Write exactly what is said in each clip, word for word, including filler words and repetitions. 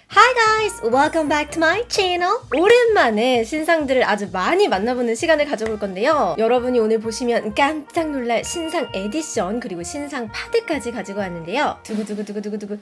Hi guys! Welcome back to my channel! 오랜만에 신상들을 아주 많이 만나보는 시간을 가져볼 건데요. 여러분이 오늘 보시면 깜짝 놀랄 신상 에디션 그리고 신상 파드까지 가지고 왔는데요. 두구두구두구두구두구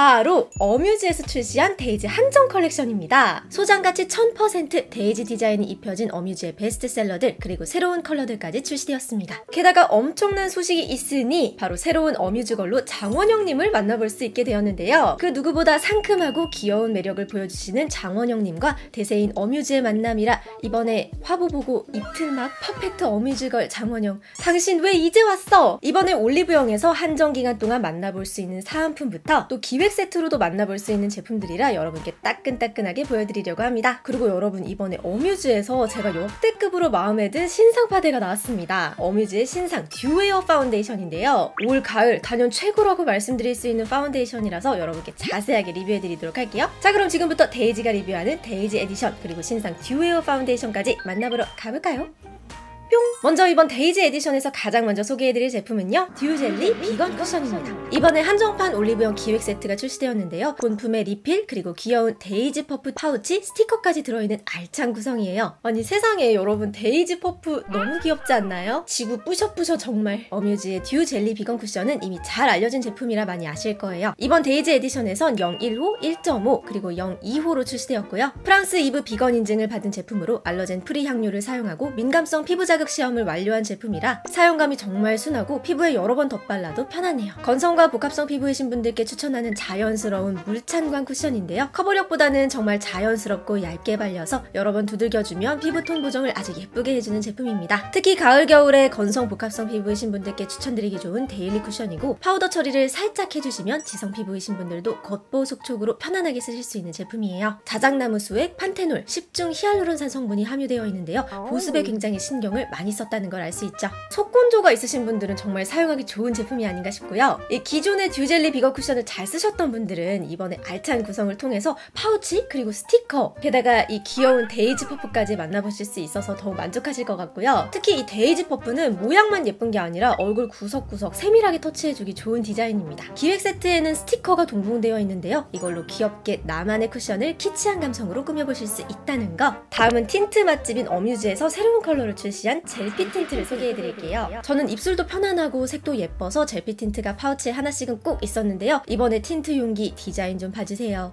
바로 어뮤즈에서 출시한 데이지 한정 컬렉션입니다. 소장가치 천 퍼센트 데이지 디자인이 입혀진 어뮤즈의 베스트셀러들 그리고 새로운 컬러들까지 출시되었습니다. 게다가 엄청난 소식이 있으니 바로 새로운 어뮤즈걸로 장원영님을 만나볼 수 있게 되었는데요. 그 누구보다 상큼하고 귀여운 매력을 보여주시는 장원영님과 대세인 어뮤즈의 만남이라 이번에 화보 보고 입틀막 퍼펙트 어뮤즈걸 장원영 당신 왜 이제 왔어? 이번에 올리브영에서 한정기간 동안 만나볼 수 있는 사은품부터 또 기획 세트로도 만나볼 수 있는 제품들이라 여러분께 따끈따끈하게 보여드리려고 합니다. 그리고 여러분 이번에 어뮤즈에서 제가 역대급으로 마음에 든 신상 파데가 나왔습니다. 어뮤즈의 신상 듀웨어 파운데이션인데요. 올 가을 단연 최고라고 말씀드릴 수 있는 파운데이션이라서 여러분께 자세하게 리뷰해드리도록 할게요. 자 그럼 지금부터 데이지가 리뷰하는 데이지 에디션 그리고 신상 듀웨어 파운데이션까지 만나보러 가볼까요? 뿅! 먼저 이번 데이지 에디션에서 가장 먼저 소개해드릴 제품은요 듀젤리 비건 쿠션입니다. 이번에 한정판 올리브영 기획 세트가 출시되었는데요. 본품의 리필 그리고 귀여운 데이지 퍼프 파우치 스티커까지 들어있는 알찬 구성이에요. 아니 세상에 여러분 데이지 퍼프 너무 귀엽지 않나요? 지구 뿌셔뿌셔 정말. 어뮤즈의 듀젤리 비건 쿠션은 이미 잘 알려진 제품이라 많이 아실 거예요. 이번 데이지 에디션에선 영일 호, 일 점 오 그리고 영이 호로 출시되었고요. 프랑스 이브 비건 인증을 받은 제품으로 알러젠 프리 향료를 사용하고 민감성 피부 자극 시험을 완료한 제품이라 사용감이 정말 순하고 피부에 여러 번 덧발라도 편하네요. 건성과 복합성 피부이신 분들께 추천하는 자연스러운 물찬광 쿠션인데요. 커버력보다는 정말 자연스럽고 얇게 발려서 여러 번 두들겨주면 피부톤 보정을 아주 예쁘게 해주는 제품입니다. 특히 가을 겨울에 건성 복합성 피부이신 분들께 추천드리기 좋은 데일리 쿠션이고 파우더 처리를 살짝 해주시면 지성 피부이신 분들도 겉보 속촉으로 편안하게 쓰실 수 있는 제품이에요. 자작나무 수액, 판테놀, 십중 히알루론산 성분이 함유되어 있는데요. 보습에 굉장히 신경을 많이 썼다는 걸 알 수 있죠. 속건조가 있으신 분들은 정말 사용하기 좋은 제품이 아닌가 싶고요. 이 기존의 듀젤리 비건 쿠션을 잘 쓰셨던 분들은 이번에 알찬 구성을 통해서 파우치 그리고 스티커 게다가 이 귀여운 데이지 퍼프까지 만나보실 수 있어서 더욱 만족하실 것 같고요. 특히 이 데이지 퍼프는 모양만 예쁜 게 아니라 얼굴 구석구석 세밀하게 터치해주기 좋은 디자인입니다. 기획 세트에는 스티커가 동봉되어 있는데요. 이걸로 귀엽게 나만의 쿠션을 키치한 감성으로 꾸며보실 수 있다는 거. 다음은 틴트 맛집인 어뮤즈에서 새로운 컬러를 출시한 젤피 틴트를 소개해드릴게요. 저는 입술도 편안하고 색도 예뻐서 젤피 틴트가 파우치에 하나씩은 꼭 있었는데요. 이번에 틴트 용기 디자인 좀 봐주세요.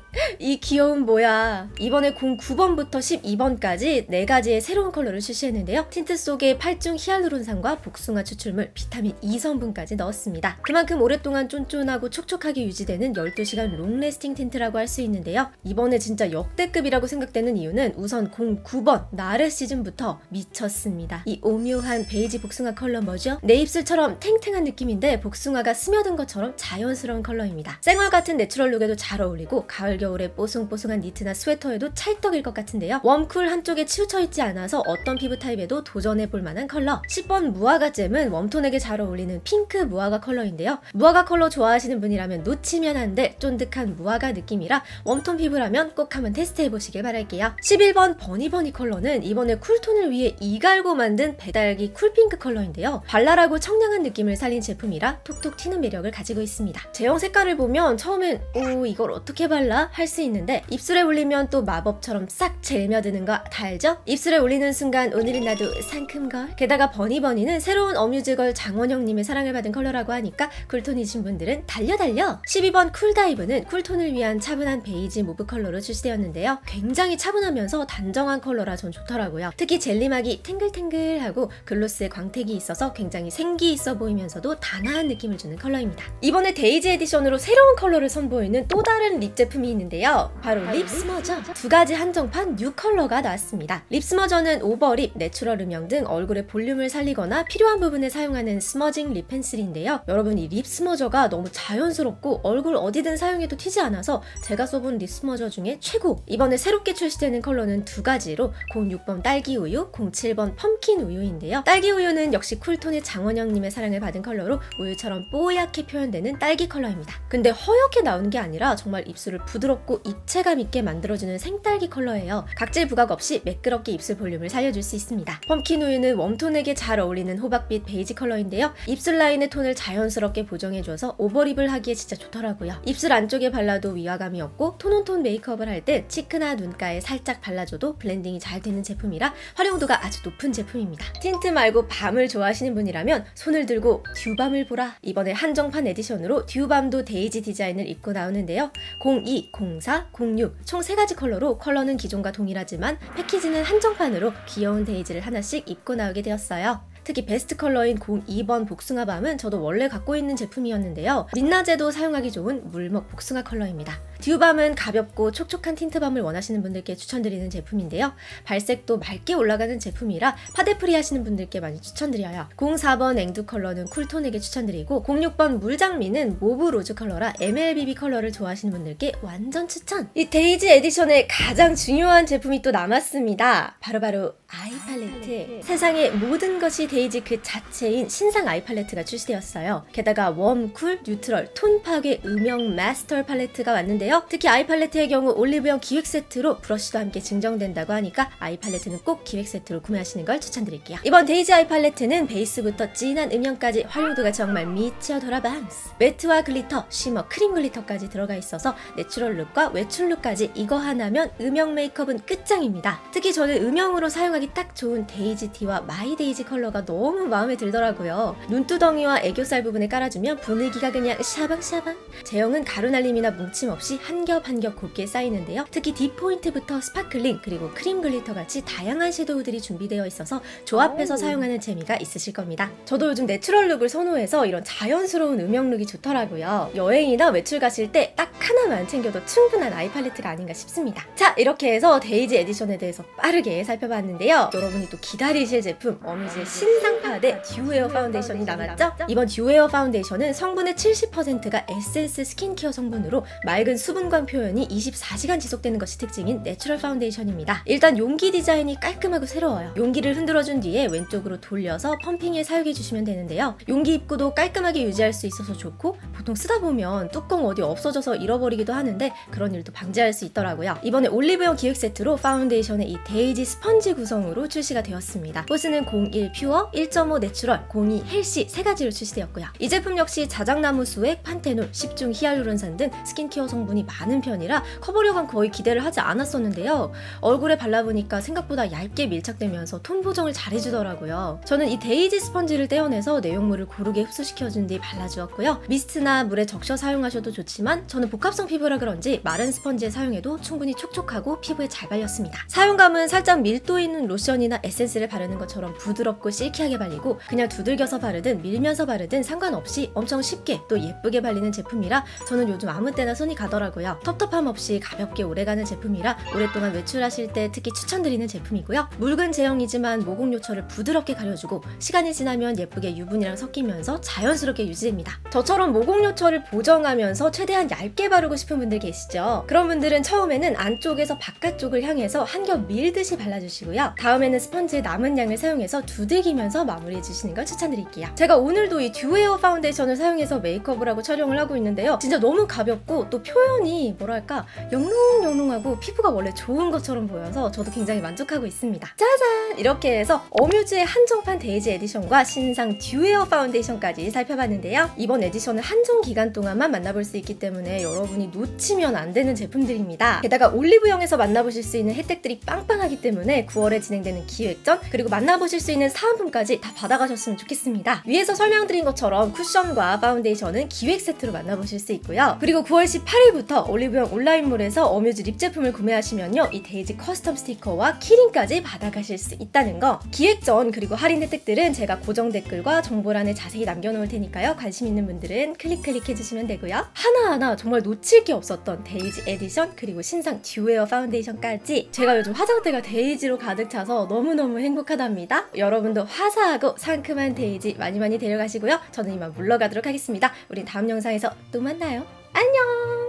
이 귀여운 뭐야. 이번에 공구 번부터 십이 번까지 네 가지의 새로운 컬러를 출시했는데요. 틴트 속에 팔중 히알루론산과 복숭아 추출물, 비타민 이 성분까지 넣었습니다. 그만큼 오랫동안 쫀쫀하고 촉촉하게 유지되는 열두 시간 롱래스팅 틴트라고 할 수 있는데요. 이번에 진짜 역대급이라고 생각되는 이유는 우선 공구 번 나르 시즌부터 미쳤습니다. 이 오묘한 베이지 복숭아 컬러 뭐죠? 내 입술처럼 탱탱한 느낌인데 복숭아가 스며든 것처럼 자연스러운 컬러입니다. 생얼 같은 내추럴 룩에도 잘 어울리고 가을 겨울에 뽀송뽀송한 니트나 스웨터에도 찰떡일 것 같은데요. 웜쿨 한쪽에 치우쳐 있지 않아서 어떤 피부 타입에도 도전해볼 만한 컬러. 십 번 무화과 잼은 웜톤에게 잘 어울리는 핑크 무화과 컬러인데요. 무화과 컬러 좋아하시는 분이라면 놓치면 안 될 쫀득한 무화과 느낌이라 웜톤 피부라면 꼭 한번 테스트해보시길 바랄게요. 십일 번 버니버니 컬러는 이번에 쿨톤을 위해 이갈고 만든 배달기 쿨핑크 컬러인데요. 발랄하고 청량한 느낌을 살린 제품이라 톡톡 튀는 매력을 가지고 있습니다. 제형 색깔을 보면 처음엔 오 이걸 어떻게 발라? 할 수 있는데 입술에 올리면 또 마법처럼 싹 젤며드는 거 다 알죠? 입술에 올리는 순간 오늘은 나도 상큼걸. 게다가 버니버니는 새로운 어뮤즈걸 장원영님의 사랑을 받은 컬러라고 하니까 쿨톤이신 분들은 달려달려! 십이 번 쿨다이브는 쿨톤을 위한 차분한 베이지 모브 컬러로 출시되었는데요. 굉장히 차분하면서 단정한 컬러라 전 좋더라고요. 특히 젤리막이 탱글탱글하고 글로스에 광택이 있어서 굉장히 생기 있어 보이면서도 단아한 느낌을 주는 컬러입니다. 이번에 데이지 에디션으로 새로운 컬러를 선보이는 또 다른 립 제품이 있는데요. 바로 립 스머저. 두 가지 한정판 뉴 컬러가 나왔습니다. 립 스머저는 오버립, 내추럴 음영 등 얼굴의 볼륨을 살리거나 필요한 부분에 사용하는 스머징 립 펜슬인데요. 여러분 이 립 스머저가 너무 자연스럽고 얼굴 어디든 사용해도 튀지 않아서 제가 써본 립 스머저 중에 최고! 이번에 새롭게 출시되는 컬러는 두 가지로 공육 번 딸기우유, 공칠 번 펌킨 펌킨 우유인데요. 딸기 우유는 역시 쿨톤의 장원영님의 사랑을 받은 컬러로 우유처럼 뽀얗게 표현되는 딸기 컬러입니다. 근데 허옇게 나오는 게 아니라 정말 입술을 부드럽고 입체감 있게 만들어주는 생딸기 컬러예요. 각질 부각 없이 매끄럽게 입술 볼륨을 살려줄 수 있습니다. 펌킨 우유는 웜톤에게 잘 어울리는 호박빛 베이지 컬러인데요. 입술 라인의 톤을 자연스럽게 보정해줘서 오버립을 하기에 진짜 좋더라고요. 입술 안쪽에 발라도 위화감이 없고 톤온톤 메이크업을 할 때 치크나 눈가에 살짝 발라줘도 블렌딩이 잘 되는 제품이라 활용도가 아주 높은 제품입니다. 틴트 말고 밤을 좋아하시는 분이라면 손을 들고 듀밤을 보라. 이번에 한정판 에디션으로 듀밤도 데이지 디자인을 입고 나오는데요. 공이, 공사, 공육 총 세 가지 컬러로 컬러는 기존과 동일하지만 패키지는 한정판으로 귀여운 데이지를 하나씩 입고 나오게 되었어요. 특히 베스트 컬러인 공이 번 복숭아밤은 저도 원래 갖고 있는 제품이었는데요. 민낯에도 사용하기 좋은 물먹 복숭아 컬러입니다. 듀밤은 가볍고 촉촉한 틴트밤을 원하시는 분들께 추천드리는 제품인데요. 발색도 맑게 올라가는 제품이라 파데프리 하시는 분들께 많이 추천드려요. 공사 번 앵두 컬러는 쿨톤에게 추천드리고 공육 번 물장미는 모브 로즈 컬러라 엠엘비비 컬러를 좋아하시는 분들께 완전 추천! 이 데이지 에디션의 가장 중요한 제품이 또 남았습니다. 바로바로 아이 팔레트. 세상의 모든 것이 데이지 그 자체인 신상 아이 팔레트가 출시되었어요. 게다가 웜, 쿨, 뉴트럴, 톤 파괴, 음영, 마스터 팔레트가 왔는데요. 특히 아이 팔레트의 경우 올리브영 기획 세트로 브러쉬도 함께 증정된다고 하니까 아이 팔레트는 꼭 기획 세트로 구매하시는 걸 추천드릴게요. 이번 데이지 아이 팔레트는 베이스부터 진한 음영까지 활용도가 정말 미쳐 돌아방스. 매트와 글리터, 쉬머, 크림 글리터까지 들어가 있어서 내추럴 룩과 외출 룩까지 이거 하나면 음영 메이크업은 끝장입니다. 특히 저는 음영으로 사용하기 딱 좋은 데이지 티와 마이 데이지 컬러가 너무 마음에 들더라고요. 눈두덩이와 애교살 부분에 깔아주면 분위기가 그냥 샤방샤방. 제형은 가루날림이나 뭉침 없이 한 겹 한 겹 곱게 쌓이는데요. 특히 딥포인트부터 스파클링 그리고 크림 글리터 같이 다양한 섀도우들이 준비되어 있어서 조합해서 사용하는 재미가 있으실 겁니다. 저도 요즘 내추럴 룩을 선호해서 이런 자연스러운 음영 룩이 좋더라고요. 여행이나 외출 가실 때 딱 하나만 챙겨도 충분한 아이 팔레트가 아닌가 싶습니다. 자, 이렇게 해서 데이지 에디션에 대해서 빠르게 살펴봤는데요. 여러분이 또 기다리실 제품 어뮤즈의 신상 파데 듀웨어 파운데이션이 남았죠? 이번 듀웨어 파운데이션은 성분의 칠십 퍼센트가 에센스 스킨케어 성분으로 맑은 수분광 표현이 이십사 시간 지속되는 것이 특징인 내추럴 파운데이션입니다. 일단 용기 디자인이 깔끔하고 새로워요. 용기를 흔들어준 뒤에 왼쪽으로 돌려서 펌핑에 사용해주시면 되는데요. 용기 입구도 깔끔하게 유지할 수 있어서 좋고 보통 쓰다 보면 뚜껑 어디 없어져서 잃어버리기도 하는데 그런 일도 방지할 수 있더라고요. 이번에 올리브영 기획 세트로 파운데이션의 이 데이지 스펀지 구성으로 출시가 되었습니다. 호스는 공일 퓨어, 일 점 오 내추럴, 공이 헬시 세 가지로 출시되었고요. 이 제품 역시 자작나무 수액, 판테놀, 십중 히알루론산 등 스킨케어 성분이 많은 편이라 커버력은 거의 기대를 하지 않았었는데요. 얼굴에 발라보니까 생각보다 얇게 밀착되면서 톤 보정을 잘해주더라고요. 저는 이 데이지 스펀지를 떼어내서 내용물을 고르게 흡수시켜준 뒤 발라주었고요. 미스트나 물에 적셔 사용하셔도 좋지만 저는 복합성 피부라 그런지 마른 스펀지에 사용해도 충분히 촉촉하고 피부에 잘 발렸습니다. 사용감은 살짝 밀도 있는 로션이나 에센스를 바르는 것처럼 부드럽고 실키하게 발리고 그냥 두들겨서 바르든 밀면서 바르든 상관없이 엄청 쉽게 또 예쁘게 발리는 제품이라 저는 요즘 아무 때나 손이 가더라고요. 텁텁함 없이 가볍게 오래가는 제품이라 오랫동안 외출하실 때 특히 추천드리는 제품이고요. 묽은 제형이지만 모공 요철을 부드럽게 가려주고 시간이 지나면 예쁘게 유분이랑 섞이면서 자연스럽게 유지됩니다. 저처럼 모공 요철을 보정하면서 최대한 얇게 바르고 싶은 분들 계시죠? 그런 분들은 처음에는 안쪽에서 바깥쪽을 향해서 한 겹 밀듯이 발라주시고요. 다음에는 스펀지의 남은 양을 사용해서 두들기면서 마무리해주시는 걸 추천드릴게요. 제가 오늘도 이 듀웨어 파운데이션을 사용해서 메이크업을 하고 촬영을 하고 있는데요. 진짜 너무 가볍고 또 표현이 뭐랄까 영롱영롱하고 피부가 원래 좋은 것처럼 보여서 저도 굉장히 만족하고 있습니다. 짜잔! 이렇게 해서 어뮤즈의 한정판 데이지 에디션과 신상 듀웨어 파운데이션까지 살펴봤는데요. 이번 에디션은 한정 기간 동안만 만나볼 수 있기 때문에 여러분이 놓치면 안 되는 제품들입니다. 게다가 올리브영에서 만나보실 수 있는 혜택들이 빵빵하기 때문에 구월에 진행되는 기획전 그리고 만나보실 수 있는 사은품까지 다 받아가셨으면 좋겠습니다. 위에서 설명드린 것처럼 쿠션과 파운데이션은 기획 세트로 만나보실 수 있고요. 그리고 구월 십팔일부터 올리브영 온라인몰에서 어뮤즈 립 제품을 구매하시면요. 이 데이지 커스텀 스티커와 키링까지 받아가실 수 있다는 거. 기획전 그리고 할인 혜택들은 제가 고정 댓글과 정보란에 자세히 남겨놓을 테니까요. 관심 있는 분들은 클릭 클릭해주시면 되고요. 하나하나 정말 놓칠 게 없었던 데이지 에디션 그리고 신상 듀웨어 파운데이션까지 제가 요즘 화장대가 데이지로 가득 차서 너무너무 행복하답니다. 여러분도 화사하고 상큼한 데이지 많이 많이 데려가시고요. 저는 이만 물러가도록 하겠습니다. 우린 다음 영상에서 또 만나요. 안녕!